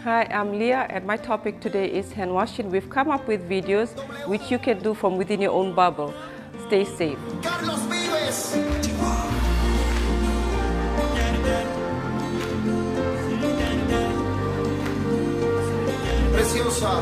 Hi, I'm Lia and my topic today is hand washing. We've come up with videos which you can do from within your own bubble. Stay safe. Preciosa,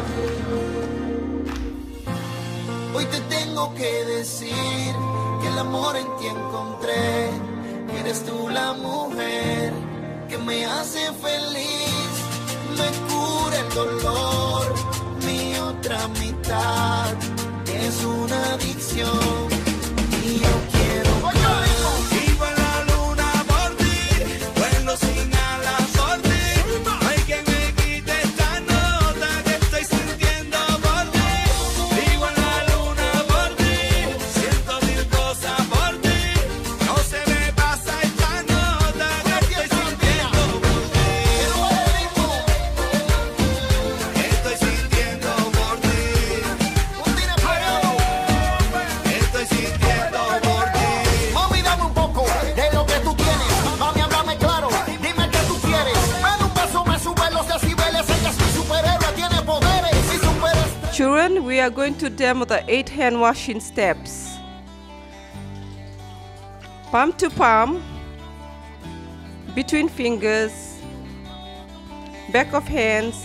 hoy te tengo que decir que el amor en ti encontré, que eres tú la mujer que me hace feliz, me cura el dolor, mi otra mitad es una adicción y yo quiero más. Vivo en la luna por ti, vuelo sin alas por ti, no hay quien me quite esta nota que estoy sintiendo por ti. Vivo en la luna por ti, siento mil cosas por ti, no se me pasa esta nota que estoy sintiendo por ti. Estoy sintiendo por ti. Estoy sintiendo por ti. Mami, dame un poco de lo que tú tienes. Mami, háblame claro, dime qué tú quieres. Ven un beso, me sube los decibeles. Ella es mi superhéroe, tiene poderes. Mi superestrella. Children, we are going to demo the 8 hand washing steps. Palm to palm, between fingers, back of hands,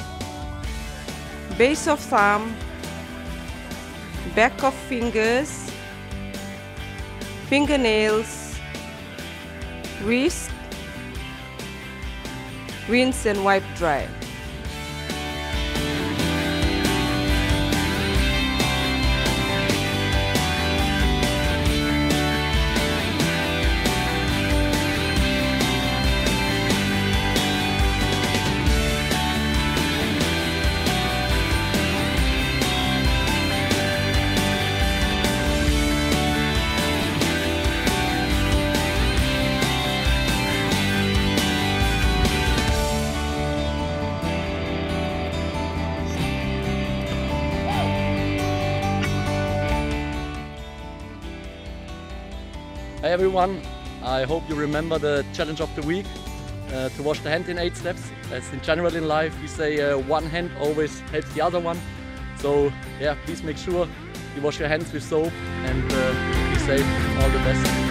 base of thumb, back of fingers, fingernails, wrist, rinse and wipe dry. Hi everyone, I hope you remember the challenge of the week, to wash the hand in 8 steps. As in general in life we say one hand always helps the other one. So yeah, please make sure you wash your hands with soap and be safe. All the best.